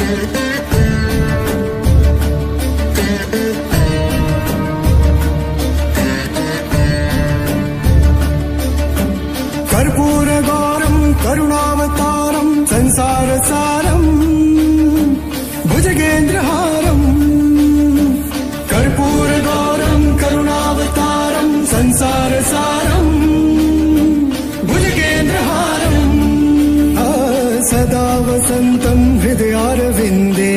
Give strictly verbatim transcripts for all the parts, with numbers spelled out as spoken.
कर्पूरगौरं करुणावतारं संसारसारं भुजगेन्द्रहारं कर्पूरगौरं करुणावतारं संसारसारं भुजगेन्द्रहारं सदा वसन्तं हृदयारविन्दे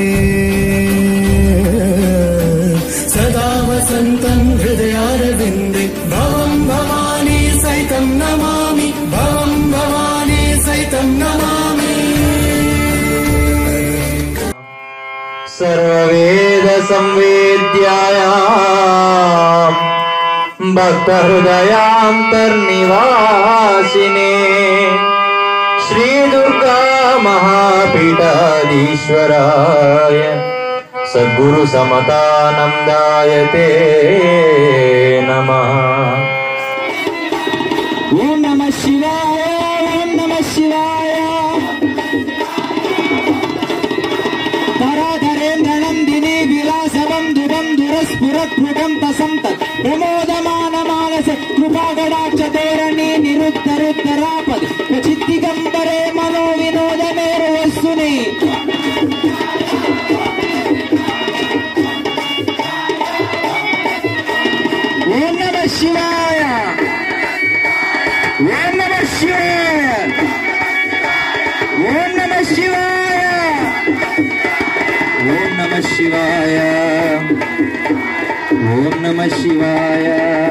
सदा वसन्तं हृदयारविन्दे भवं भवानी सहितं नमामि भवं भवानी सहितं नमामि सर्ववेद संवेद्यायां भक्तहृदयान्तर्निवासिने श्री दुर्गा महापीठाधीश्वराय सद्गुरु समतानंदाय ते नमः। ओम नमः शिवाय ओम नमः शिवाय। धराधरेन्द्रनन्दिनी विलासबन्धुबं दुरस्फुरत्मुखं तसंत प्रमोदमानमानस कृपागडाक्षतोरणी निरुद्धरुद्धरापदि क्वचिद्दिगम्बरे मनो विनोदमेरुवस्तुनि। ओम नमः शिवाय ओम नमः शिवाय ओम नमः शिवाय ओम नमः शिवाय ओम नमः शिवाय।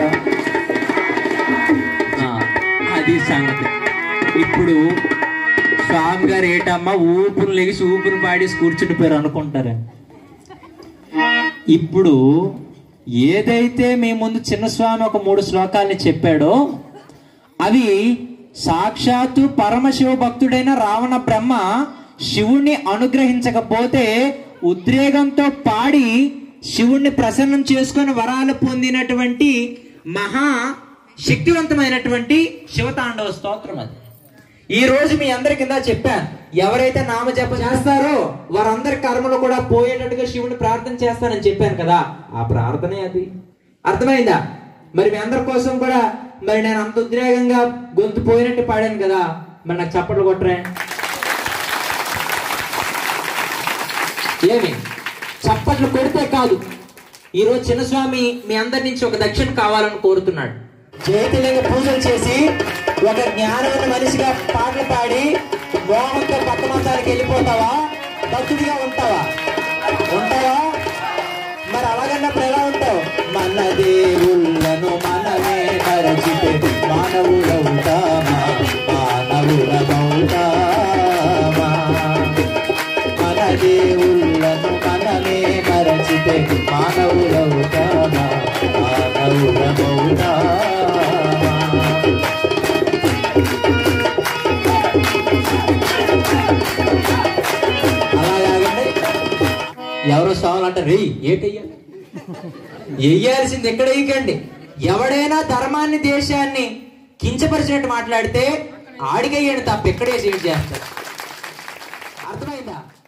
అది సంగతి. ఇప్పుడు స్వామి గారు ఏటమ్మా ఊపును లెగిసి ఊపును పాడేసి కూర్చుండిపోయారు అనుకుంటారా? ఇప్పుడు ఏదైతే మీ ముందు చిన్నస్వామి ఒక మూడు శ్లోకాల్ని చెప్పాడో అవి సాక్షాత్తు పరమశివ భక్తుడైన రావణ బ్రహ్మ శివుణ్ణి అనుగ్రహించకపోతే ఉద్రేకంతో పాడి శివుణ్ణి ప్రసన్నం చేసుకొని వరాలు పొందినటువంటి మహా శక్తివంతమైనటువంటి శివతాండవ స్తోత్రం అది. ఈ రోజు మీ అందరి కింద చెప్పాను, ఎవరైతే నామజప చేస్తారో వారందరి కర్మలు కూడా పోయేటట్టుగా శివుని ప్రార్థన చేస్తానని చెప్పాను కదా, ఆ ప్రార్థనే అది. అర్థమైందా? మరి మీ అందరి కోసం కూడా మరి నేను అంత ఉద్రేకంగా గొంతు పోయినట్టు పాడాను కదా, మరి నాకు చప్పట్లు కొట్టరే? ఏమి చప్పట్లు కొడితే కాదు, ఈరోజు చిన్నస్వామి మీ అందరి నుంచి ఒక దక్షిణ కావాలని కోరుతున్నాడు. జ్యోతిలింగ పూజలు చేసి ఒక జ్ఞానమైన మనిషిగా పాటలు పాడి మోహంతో పక్క మంచానికి వెళ్ళిపోతావా? భక్తుడిగా ఉంటావా? ఉంటావా? మరి అలాగన్నప్పుడు ఎలా ఉంటావు? మన దేవుళ్ళను మనమే మరచితే మానవులవుతామా మానవులమవుతామా? మన దేవుళ్ళను మనమే మరచితే మానవులవుతామా మానవులమవుతామా? అలాగండి. ఎవరో స్వాములు అంటారు, రే ఏటయ్యాలి వేయాల్సింది ఎక్కడ వేయకండి. ఎవడైనా ధర్మాన్ని దేశాన్ని కించపరిచినట్టు మాట్లాడితే ఆడికయ్యాడు తప్ప ఎక్కడే చేస్తారు. అర్థమైందా?